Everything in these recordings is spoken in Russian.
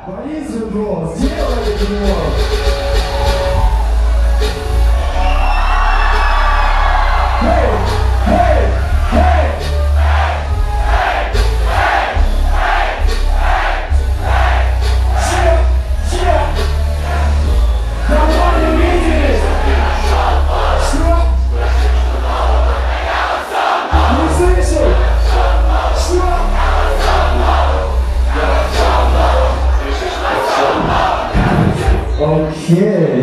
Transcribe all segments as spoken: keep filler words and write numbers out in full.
Пониже голос, сделай его. Hey, hey, hey. Все, все. Давно не виделись. Что? Не слышал? Что? Окей.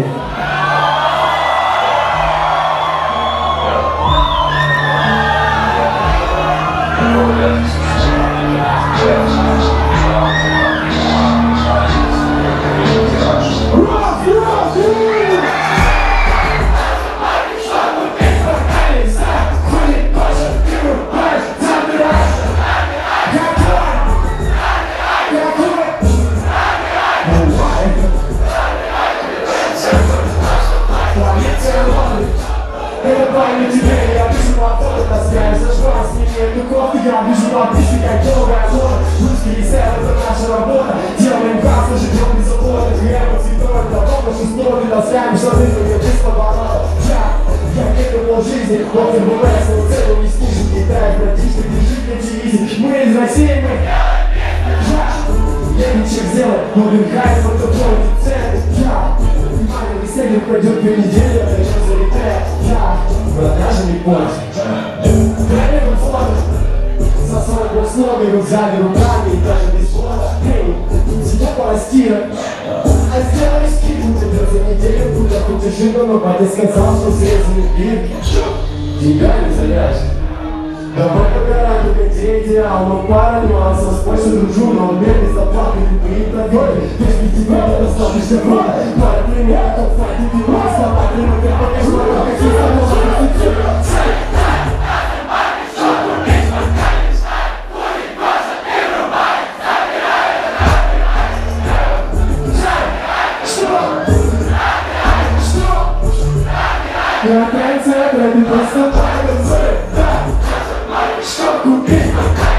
Это память тебе, я вижу фото, таскаю за шпас, не имею кофты, я вижу подписи, как долгая ложь. Русский ресеп, это наша работа, делаем кассу, живем без заботы, хлеба, цветок, до дома шестой, таскаем штаны, только без поворота. Я, я не был жизни, вот и был свою целую не слушай, Китай, братишка, держи на телевизоре, мы из России, мы я ничего сделать, но винхайм, это твой центр. Я, внимание, веселье пройдет две недели, это не залетает. Я, продажи не понял. Время фото, за сорок год с ногой, рюкзами, руками и даже без фото. Эй, тебя пластира, а сделай скидку, тебе за неделю куда хоть и жива, но батя сказал, что срезаны бирки. Тебя не завяжешь. Давай по гаранту, где идеал, но пара нюансов, больше дружу, но умею без оплаты, и проверь, без тебя достаточно круто. Пара примеров, файт, и ты мой слова, климат, я покажу, как я чувствую. Я трендсеттер, ты просто пойдешь, да. Что купить?